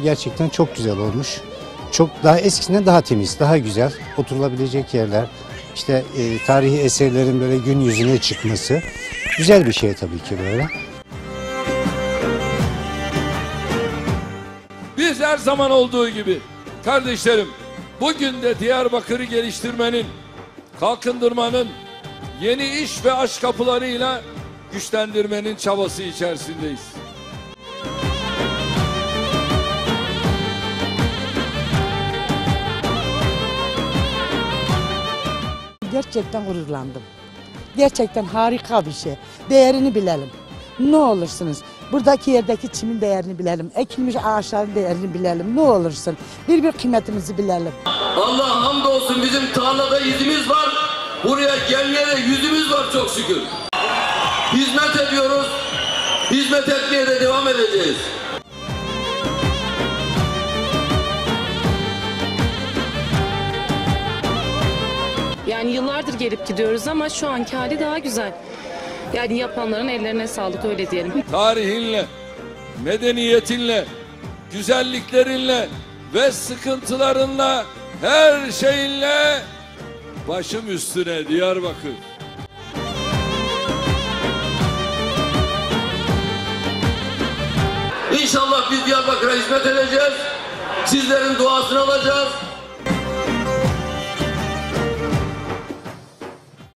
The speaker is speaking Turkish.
gerçekten çok güzel olmuş. Çok daha eskisinden daha temiz, daha güzel. Oturulabilecek yerler, işte tarihi eserlerin böyle gün yüzüne çıkması güzel bir şey tabii ki böyle. Biz her zaman olduğu gibi kardeşlerim, bugün de Diyarbakır'ı geliştirmenin, kalkındırmanın, yeni iş ve aşk kapılarıyla güçlendirmenin çabası içerisindeyiz. Gerçekten gururlandım. Gerçekten harika bir şey. Değerini bilelim. Ne olursunuz. Buradaki yerdeki çimin değerini bilelim. Ekilmiş ağaçların değerini bilelim. Ne olursun. Bir kıymetimizi bilelim. Allah hamdolsun bizim tarlada izimiz var. Buraya gelmeye de yüzümüz var çok şükür. Hizmet ediyoruz. Hizmet etmeye de devam edeceğiz. Yani yıllardır gelip gidiyoruz ama şu anki hali daha güzel. Yani yapanların ellerine sağlık, öyle diyelim. Tarihinle, medeniyetinle, güzelliklerinle ve sıkıntılarınla, her şeyinle başım üstüne Diyarbakır. İnşallah biz Diyarbakır'a hizmet edeceğiz. Sizlerin duasını alacağız.